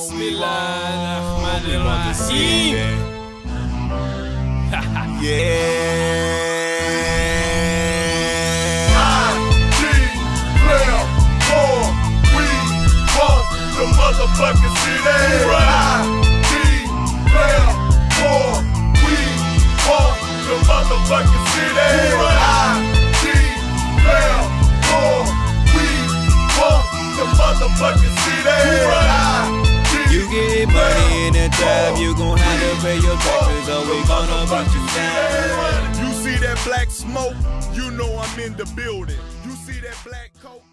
C-Lott, the motherfucking city. We want the motherfucking city. We want the motherfucking city. You get money in the trap, you gon' have to pay your taxes, or we gonna put you down. You see that black smoke, you know I'm in the building. You see that black coat.